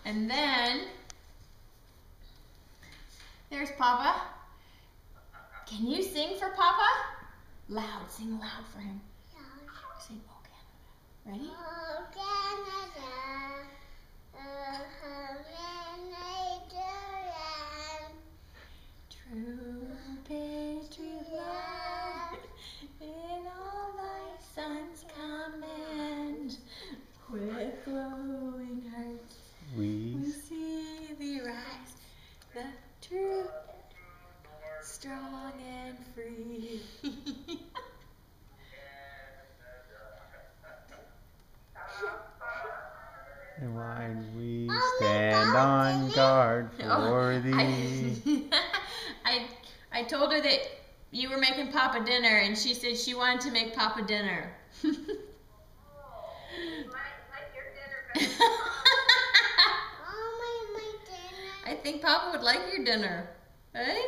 And then there's Papa. Can you sing for Papa? Loud, sing loud for him. Sing, oh Canada. Ready? Oh Canada, true patriot love in all thy sons command. With glowing hearts we see thee rise, the true, strong and free. And why we stand on guard for thee. I told her that you were making Papa dinner, and she said she wanted to make Papa dinner. Oh, like your dinner better than Papa. Oh, my dinner. I think Papa would like your dinner. Hey?